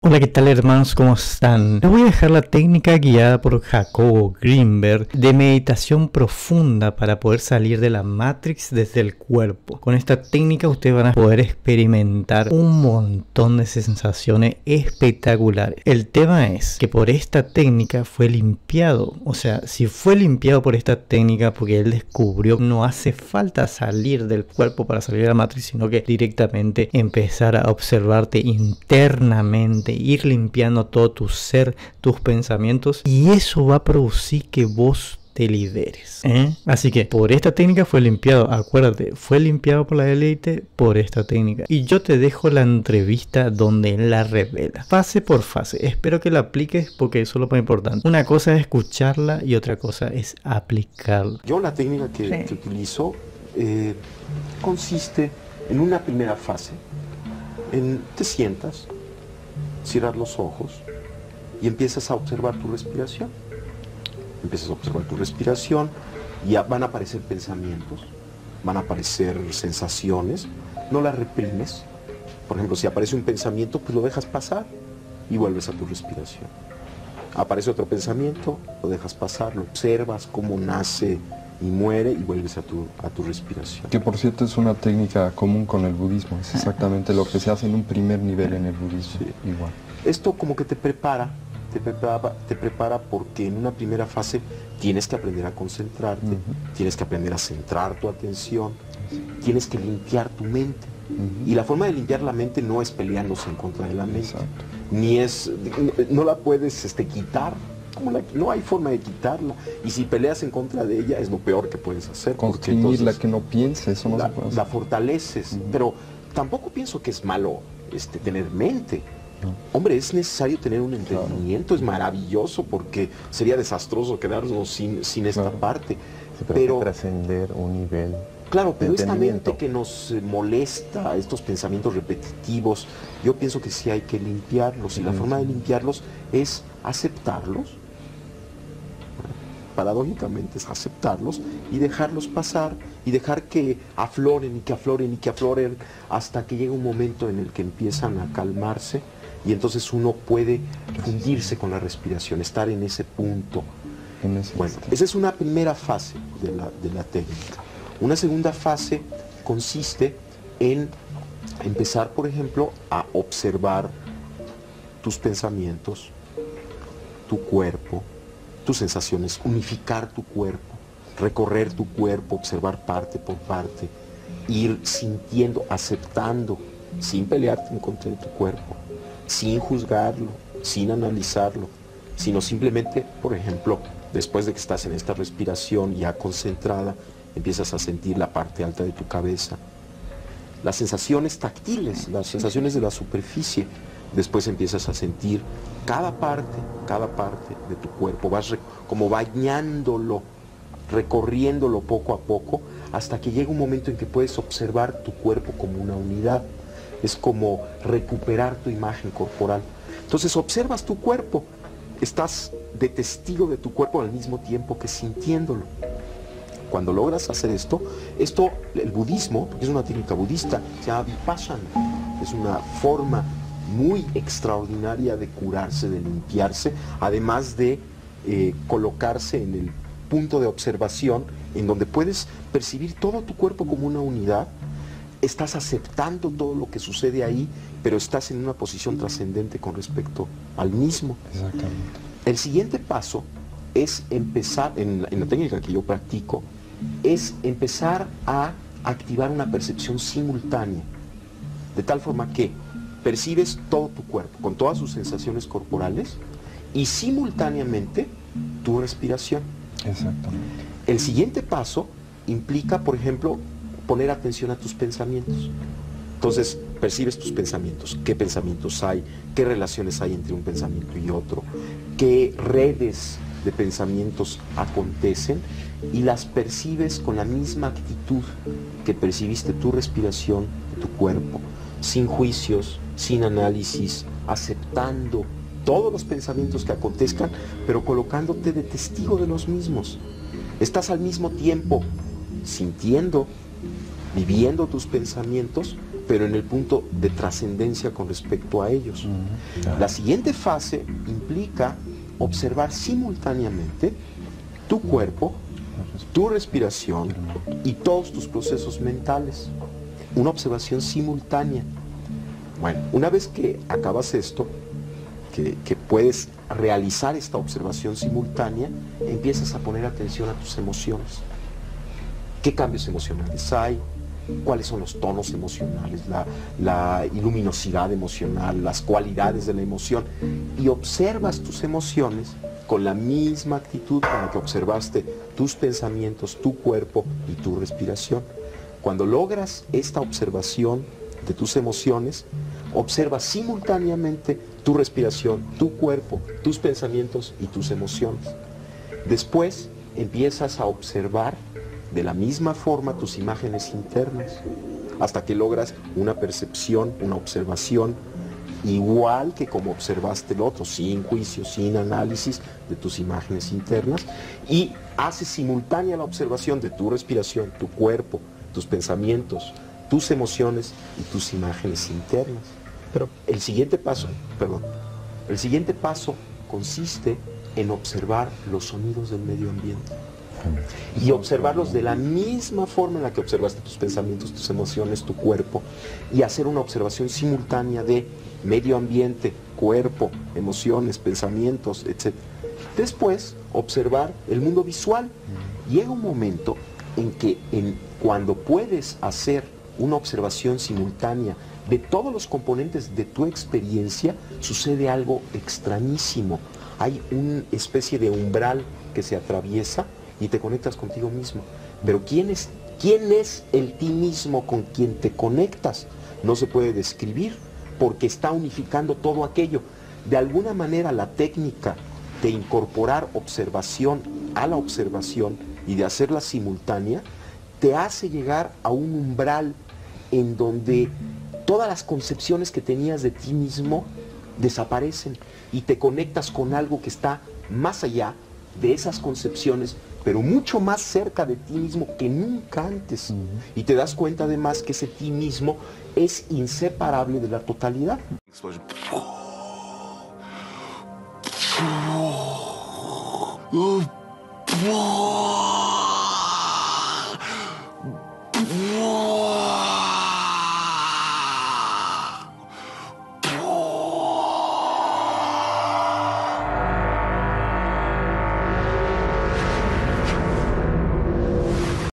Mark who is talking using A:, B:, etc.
A: Hola, ¿qué tal hermanos? ¿Cómo están? Les voy a dejar la técnica guiada por Jacobo Greenberg de meditación profunda para poder salir de la Matrix desde el cuerpo. Con esta técnica ustedes van a poder experimentar un montón de sensaciones espectaculares. El tema es que por esta técnica fue limpiado. O sea, si fue limpiado por esta técnica porque él descubrió que no hace falta salir del cuerpo para salir de la Matrix, sino que directamente empezar a observarte internamente, ir limpiando todo tu ser, tus pensamientos, y eso va a producir que vos te liberes, Así que por esta técnica fue limpiado. Acuérdate, fue limpiado por la élite por esta técnica. Y yo te dejo la entrevista donde él la revela, fase por fase. Espero que la apliques porque eso es lo más importante. Una cosa es escucharla y otra cosa es aplicarla.
B: Yo la técnica que utilizo consiste en una primera fase. Te sientas, cierras los ojos y empiezas a observar tu respiración. Empiezas a observar tu respiración y van a aparecer pensamientos, van a aparecer sensaciones. No las reprimes. Por ejemplo, si aparece un pensamiento, pues lo dejas pasar y vuelves a tu respiración. Aparece otro pensamiento, lo dejas pasar, lo observas cómo nace y muere y vuelves a tu respiración.
C: Que por cierto es una técnica común con el budismo, es exactamente lo que se hace en un primer nivel en el budismo. Sí. Igual.
B: Esto como que te prepara porque en una primera fase tienes que aprender a concentrarte, tienes que aprender a centrar tu atención, tienes que limpiar tu mente. Y la forma de limpiar la mente no es peleándose en contra de la mente, no la puedes quitar. No hay forma de quitarla, y si peleas en contra de ella es lo peor que puedes hacer.
C: Construirla, que no piense, eso no se puede hacer.
B: La fortaleces, pero tampoco pienso que es malo tener mente. No. Hombre, es necesario tener un entendimiento, es maravilloso, porque sería desastroso quedarnos sin esta parte.
D: Pero trascender un nivel.
B: Claro, pero esta mente que nos molesta, estos pensamientos repetitivos, yo pienso que sí hay que limpiarlos, y la forma de limpiarlos es aceptarlos. Paradójicamente es aceptarlos y dejarlos pasar y dejar que afloren y que afloren y que afloren hasta que llega un momento en el que empiezan a calmarse, y entonces uno puede fundirse con la respiración, estar en ese punto. Bueno, esa es una primera fase de la técnica. Una segunda fase consiste en empezar, por ejemplo, a observar tus pensamientos, tu cuerpo, tus sensaciones, unificar tu cuerpo, recorrer tu cuerpo, observar parte por parte, ir sintiendo, aceptando, sin pelearte en contra de tu cuerpo, sin juzgarlo, sin analizarlo, sino simplemente, por ejemplo, después de que estás en esta respiración ya concentrada, empiezas a sentir la parte alta de tu cabeza, las sensaciones táctiles, las sensaciones de la superficie. Después empiezas a sentir cada parte de tu cuerpo, vas como bañándolo, recorriéndolo poco a poco, hasta que llega un momento en que puedes observar tu cuerpo como una unidad. Es como recuperar tu imagen corporal. Entonces observas tu cuerpo, estás de testigo de tu cuerpo al mismo tiempo que sintiéndolo. Cuando logras hacer esto, el budismo, porque es una técnica budista, se llama Vipassana, es una forma muy extraordinaria de curarse, de limpiarse, además de colocarse en el punto de observación en donde puedes percibir todo tu cuerpo como una unidad. Estás aceptando todo lo que sucede ahí, pero estás en una posición trascendente con respecto al mismo.
C: Exactamente.
B: El siguiente paso es empezar, en la técnica que yo practico, es empezar a activar una percepción simultánea, de tal forma que percibes todo tu cuerpo, con todas sus sensaciones corporales, y simultáneamente tu respiración.
C: Exactamente.
B: El siguiente paso implica, por ejemplo, poner atención a tus pensamientos. Entonces, percibes tus pensamientos, qué pensamientos hay, qué relaciones hay entre un pensamiento y otro, qué redes de pensamientos acontecen, y las percibes con la misma actitud que percibiste tu respiración, tu cuerpo, sin juicios, sin análisis, aceptando todos los pensamientos que acontezcan, pero colocándote de testigo de los mismos. Estás al mismo tiempo sintiendo, viviendo tus pensamientos, pero en el punto de trascendencia con respecto a ellos. La siguiente fase implica observar simultáneamente tu cuerpo, tu respiración y todos tus procesos mentales. Una observación simultánea. Bueno, una vez que acabas esto, que puedes realizar esta observación simultánea, empiezas a poner atención a tus emociones. ¿Qué cambios emocionales hay? ¿Cuáles son los tonos emocionales? La luminosidad emocional, las cualidades de la emoción. Y observas tus emociones con la misma actitud con la que observaste tus pensamientos, tu cuerpo y tu respiración. Cuando logras esta observación de tus emociones, observa simultáneamente tu respiración, tu cuerpo, tus pensamientos y tus emociones. Después empiezas a observar de la misma forma tus imágenes internas, hasta que logras una percepción, una observación, igual que como observaste el otro, sin juicio, sin análisis de tus imágenes internas, y haces simultánea la observación de tu respiración, tu cuerpo, tus pensamientos, tus emociones y tus imágenes internas. Pero el siguiente paso consiste en observar los sonidos del medio ambiente y observarlos de la misma forma en la que observaste tus pensamientos, tus emociones, tu cuerpo, y hacer una observación simultánea de medio ambiente, cuerpo, emociones, pensamientos, etc. Después, observar el mundo visual. Llega un momento en que cuando puedes hacer una observación simultánea de todos los componentes de tu experiencia, sucede algo extrañísimo. Hay una especie de umbral que se atraviesa y te conectas contigo mismo. Pero ¿quién es el ti mismo con quien te conectas? No se puede describir, porque está unificando todo aquello. De alguna manera la técnica de incorporar observación a la observación y de hacerla simultánea, te hace llegar a un umbral en donde todas las concepciones que tenías de ti mismo desaparecen y te conectas con algo que está más allá de esas concepciones, pero mucho más cerca de ti mismo que nunca antes. Y te das cuenta además que ese ti mismo es inseparable de la totalidad.